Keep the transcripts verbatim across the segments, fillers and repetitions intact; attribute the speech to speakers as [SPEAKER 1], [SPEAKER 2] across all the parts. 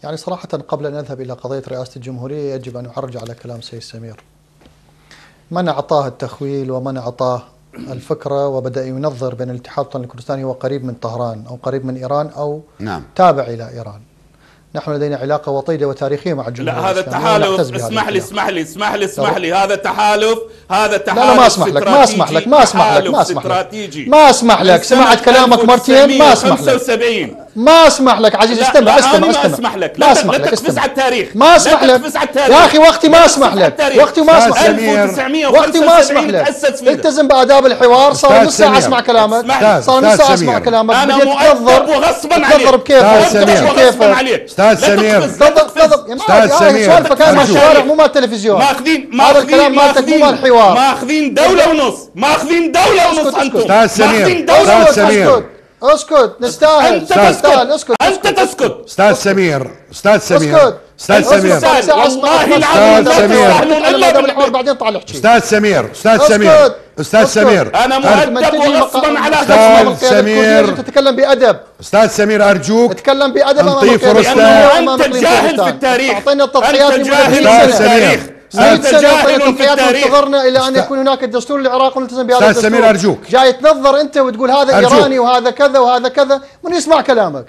[SPEAKER 1] يعني صراحة قبل أن أذهب إلى قضية رئاسة الجمهورية يجب أن أعرج على كلام سيد سمير. من أعطاه التخويل ومن أعطاه الفكرة وبدأ ينظر بأن الاتحاد الوطني الكردستاني هو قريب من طهران أو قريب من إيران أو
[SPEAKER 2] نعم.
[SPEAKER 1] تابع إلى إيران. نحن لدينا علاقة وطيدة وتاريخية مع الجمهورية.
[SPEAKER 3] لا هذا تحالف، اسمح لي اسمح لي اسمح لي اسمح لي هذا تحالف، هذا تحالف
[SPEAKER 1] لا لا ما اسمح لك ما اسمح لك ما اسمح لك ما اسمح لك ما اسمح لك سمعت كلامك مرتين ما اسمح لك ما اسمح لك عزيز استمع استمع
[SPEAKER 3] استمع ما اسمح لك
[SPEAKER 1] ما اسمح
[SPEAKER 3] لك
[SPEAKER 1] تقفز
[SPEAKER 3] على التاريخ
[SPEAKER 1] ما اسمح لك يا اخي وقتي ما اسمح لك وقتي ما اسمح لك وقتي ما اسمح لك التزم بآداب الحوار. صار نص ساعة اسمع كلامك صار نص ساعة اسمع كلامك
[SPEAKER 3] انا مؤدب وغصبا عليك
[SPEAKER 1] تضرب كيفك
[SPEAKER 2] استاذ سمير
[SPEAKER 1] استاذ سمير سؤالك كان مع الشوارع مو مال التلفزيون.
[SPEAKER 3] ماخذين
[SPEAKER 1] هذا الكلام مالتك مو مال حوار.
[SPEAKER 3] ماخذين دولة ونص ماخذين دولة ونص انتم.
[SPEAKER 2] استاذ سمير استاذ سمير
[SPEAKER 1] اسكت نستاهل.
[SPEAKER 3] انت تسكت
[SPEAKER 1] اسكت
[SPEAKER 3] انت تسكت
[SPEAKER 2] استاذ سمير استاذ سمير استاذ سمير
[SPEAKER 3] والله العظيم
[SPEAKER 1] بعدين طالع احكي.
[SPEAKER 2] استاذ سمير استاذ سمير استاذ سمير
[SPEAKER 3] انا مؤدب وغصبا على
[SPEAKER 2] استاذ سمير
[SPEAKER 1] تتكلم بأدب.
[SPEAKER 2] استاذ سمير ارجوك
[SPEAKER 1] تتكلم بأدب.
[SPEAKER 2] انطي فرصة.
[SPEAKER 3] انت جاهل في التاريخ.
[SPEAKER 1] اعطينا التضحيات
[SPEAKER 3] انت جاهل في التاريخ.
[SPEAKER 1] انت جاهل في التاريخ. انتظرنا الى ان يكون هناك الدستور العراقي ونلتزم بهذا الدستور.
[SPEAKER 2] استاذ سمير ارجوك
[SPEAKER 1] جاي تنظر انت وتقول هذا ايراني وهذا كذا وهذا كذا من يسمع كلامك.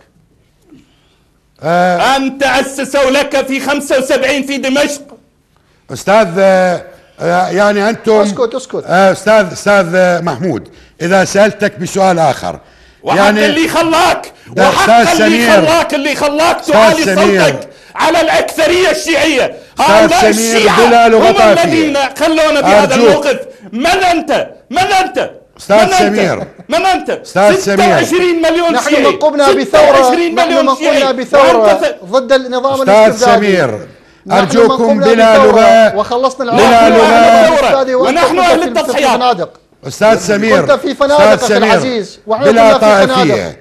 [SPEAKER 2] آه
[SPEAKER 3] أن تأسسوا لك في خمسة وسبعين في دمشق.
[SPEAKER 2] أستاذ آه يعني أنتم
[SPEAKER 1] اسكت اسكت
[SPEAKER 2] آه أستاذ أستاذ محمود إذا سألتك بسؤال آخر
[SPEAKER 3] وحق يعني اللي خلاك وحق اللي خلاك اللي خلاك تعالي صوتك على الأكثرية الشيعية. هؤلاء الشيعة هم الذين خلونا بهذا الموقف. من أنت؟ من أنت؟
[SPEAKER 2] استاذ سمير
[SPEAKER 3] من انت؟
[SPEAKER 2] استاذ سمير
[SPEAKER 3] ستة وعشرين مليون شيعي.
[SPEAKER 1] نحن قمنا بثوره نحن قمنا بثوره ضد النظام الاستبدادي.
[SPEAKER 2] استاذ سمير ارجوكم بلا لغة
[SPEAKER 1] وخلصنا
[SPEAKER 2] بلا لغة
[SPEAKER 3] ونحن اهل التضحيات.
[SPEAKER 2] استاذ سمير
[SPEAKER 1] كنت في فنادق اخي العزيز
[SPEAKER 2] بلا طائفية.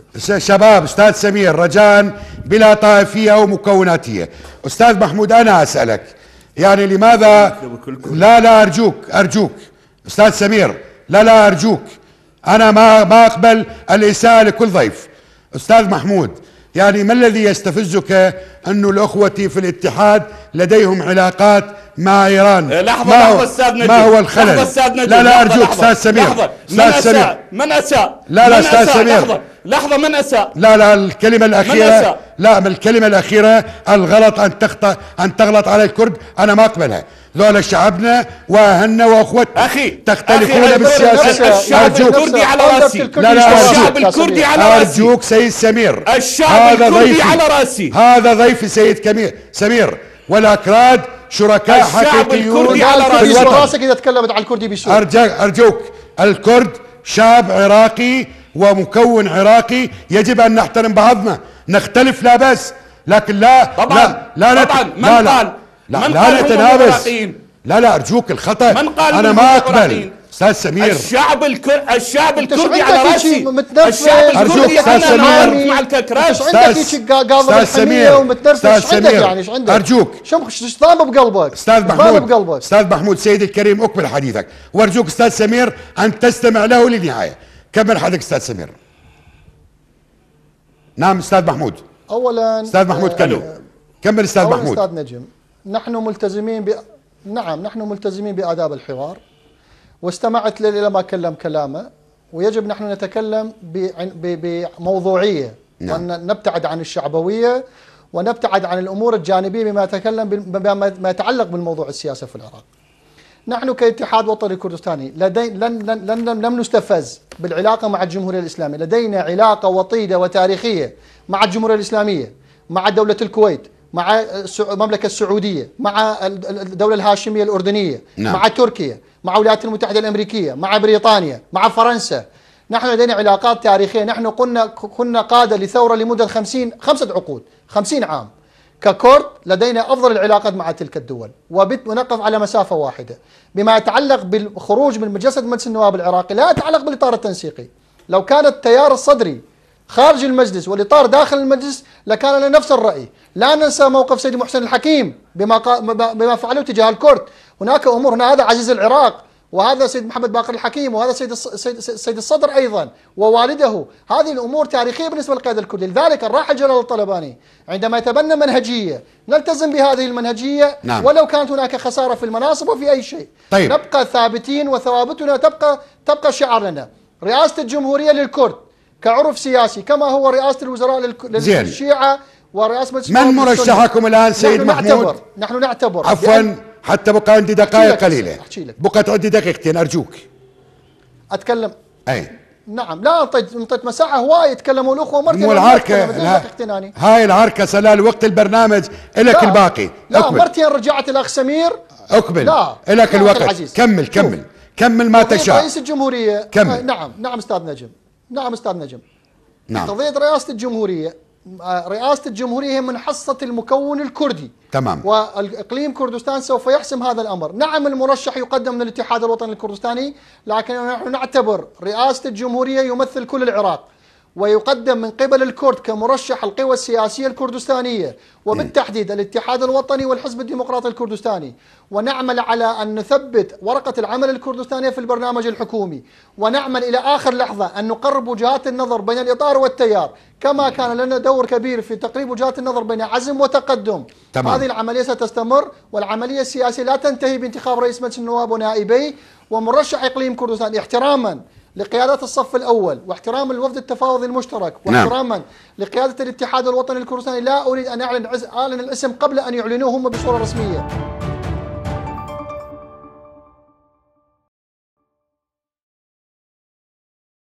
[SPEAKER 2] شباب استاذ سمير رجاء بلا طائفية او مكوناتية. استاذ محمود انا اسألك يعني لماذا لا لا ارجوك ارجوك استاذ سمير لا لا أرجوك أنا ما ما أقبل الإساءة لكل ضيف. أستاذ محمود يعني ما الذي يستفزك أن الأخوة في الاتحاد لديهم علاقات مع إيران؟
[SPEAKER 3] لحظة
[SPEAKER 2] ما
[SPEAKER 3] لحظة أستاذ نجم.
[SPEAKER 2] ما هو الخلل؟
[SPEAKER 3] لا
[SPEAKER 2] لا أرجوك أستاذ سمير.
[SPEAKER 3] من أساء؟ من أساء؟
[SPEAKER 2] لا لا أستاذ سمير
[SPEAKER 3] لحظة لحظة من أساء؟
[SPEAKER 2] لا لا الكلمة الأخيرة لا الكلمة الأخيرة الغلط أن تخطأ أن تغلط على الكرد أنا ما أقبلها. ذولا شعبنا واهلنا واخوتنا
[SPEAKER 3] اخي
[SPEAKER 2] تختلفون بالسياسه.
[SPEAKER 3] الشعب الكردي على راسي.
[SPEAKER 2] لا لا
[SPEAKER 3] الشعب الكردي على راسي.
[SPEAKER 2] ارجوك سيد سمير
[SPEAKER 3] الشعب الكردي على راسي.
[SPEAKER 2] هذا ضيفي سيد كمير سمير والاكراد شركاء حقيقيون
[SPEAKER 3] على راسي.
[SPEAKER 1] راسك اذا تكلمت عن الكردي بسوء.
[SPEAKER 2] ارجوك الكرد شعب عراقي ومكون عراقي يجب ان نحترم بعضنا. نختلف لا بس لكن لا
[SPEAKER 3] طبعا
[SPEAKER 2] لا لا
[SPEAKER 3] طبعا من
[SPEAKER 2] لا
[SPEAKER 3] قال
[SPEAKER 2] لا
[SPEAKER 3] من
[SPEAKER 2] لا,
[SPEAKER 3] قال
[SPEAKER 2] لا تنابس. لا لا ارجوك الخطأ.
[SPEAKER 3] من قال
[SPEAKER 2] انا ما اقبل استاذ سمير.
[SPEAKER 3] الشعب الكر... الشعب الكردي على راسي.
[SPEAKER 1] الشعب
[SPEAKER 3] الكردي انا مع الكركراش.
[SPEAKER 1] ايش عندك هيك قاضي الحمية ومتنرفز؟ ايش عندك يعني ايش عندك؟
[SPEAKER 2] ارجوك
[SPEAKER 1] ايش ضام بقلبك؟
[SPEAKER 2] استاذ محمود استاذ محمود سيدي الكريم اكمل حديثك وارجوك استاذ سمير ان تستمع له للنهاية. كمل حديثك استاذ سمير. نعم استاذ محمود.
[SPEAKER 1] اولا
[SPEAKER 2] استاذ محمود كمل كمل استاذ محمود.
[SPEAKER 1] استاذ نجم نحن ملتزمين ب... نعم نحن ملتزمين بآداب الحوار واستمعت إلى ما كلم كلامه ويجب نحن نتكلم بموضوعية. نعم. وأن نبتعد عن الشعبوية ونبتعد عن الأمور الجانبية بما يتكلم بما يتعلق بالموضوع السياسي في العراق. نحن كاتحاد وطني كردستاني لدي لن لن لن لم نستفز بالعلاقة مع الجمهورية الإسلامية. لدينا علاقة وطيدة وتاريخية مع الجمهورية الإسلامية مع دولة الكويت مع المملكة السعودية مع الدولة الهاشمية الأردنية. نعم. مع تركيا مع الولايات المتحدة الأمريكية مع بريطانيا مع فرنسا. نحن لدينا علاقات تاريخية. نحن كنا كنا قادة لثورة لمدة خمسين خمسة عقود خمسين عام. ككرد لدينا أفضل العلاقات مع تلك الدول ونقف على مسافة واحدة. بما يتعلق بالخروج من جسد مجلس النواب العراقي لا يتعلق بالإطار التنسيقي. لو كان التيار الصدري خارج المجلس والإطار داخل المجلس لكان لنا نفس الرأي. لا ننسى موقف سيدي محسن الحكيم بما بما فعله تجاه الكرد. هناك أمور هنا هذا عزيز العراق وهذا سيد محمد باقر الحكيم، وهذا سيد السيد الصدر أيضا ووالده. هذه الأمور تاريخية بالنسبة للقيادة الكردية. لذلك الراحل جلال الطلباني عندما يتبنى منهجية نلتزم بهذه المنهجية. نعم. ولو كانت هناك خسارة في المناصب وفي أي شيء. طيب. نبقى ثابتين وثوابتنا تبقى تبقى شعار لنا. رئاسة الجمهورية للكرد كعرف سياسي كما هو رئاسة الوزراء للشيعة ورئاسة مجلس
[SPEAKER 2] من مرشحكم الآن سيد
[SPEAKER 1] نحن
[SPEAKER 2] محمود؟
[SPEAKER 1] نعتبر نحن نعتبر
[SPEAKER 2] عفوا حتى بقى عندي دقائق قليلة، بقت عندي دقيقتين أرجوك
[SPEAKER 1] أتكلم.
[SPEAKER 2] أي
[SPEAKER 1] نعم، لا انطيت انطيت مساحة هواية يتكلموا الأخوة مرتين.
[SPEAKER 2] مو العركة هاي العركة سلال وقت البرنامج إلك الباقي.
[SPEAKER 1] لا أكمل. مرتين رجعت الأخ سمير
[SPEAKER 2] أكمل. لا إلك الوقت. العزيز. كمل كمل شوف. كمل ما تشاء.
[SPEAKER 1] رئيس الجمهورية
[SPEAKER 2] كمل.
[SPEAKER 1] آه نعم نعم أستاذ نجم نعم أستاذ نجم
[SPEAKER 2] نعم.
[SPEAKER 1] قضية رئاسة الجمهورية، رئاسة الجمهورية هي من حصة المكون الكردي.
[SPEAKER 2] تمام.
[SPEAKER 1] والإقليم كردستان سوف يحسم هذا الأمر. نعم المرشح يقدم من الاتحاد الوطني الكردستاني، لكن نحن نعتبر رئاسة الجمهورية يمثل كل العراق، ويقدم من قبل الكرد كمرشح القوى السياسية الكردستانية وبالتحديد الاتحاد الوطني والحزب الديمقراطي الكردستاني. ونعمل على أن نثبت ورقة العمل الكردستانية في البرنامج الحكومي، ونعمل إلى آخر لحظة أن نقرب وجهات النظر بين الإطار والتيار، كما كان لنا دور كبير في تقريب وجهات النظر بين عزم وتقدم. تمام. هذه العملية ستستمر، والعملية السياسية لا تنتهي بانتخاب رئيس مجلس النواب ونائبيه ومرشح إقليم كردستان، احتراما لقيادات الصف الأول واحتراما للوفد التفاوضي المشترك واحتراما نعم. لقيادة الاتحاد الوطني الكردستاني. لا أريد أن أعلن, أعلن الاسم قبل أن يعلنوه هم بصورة رسمية.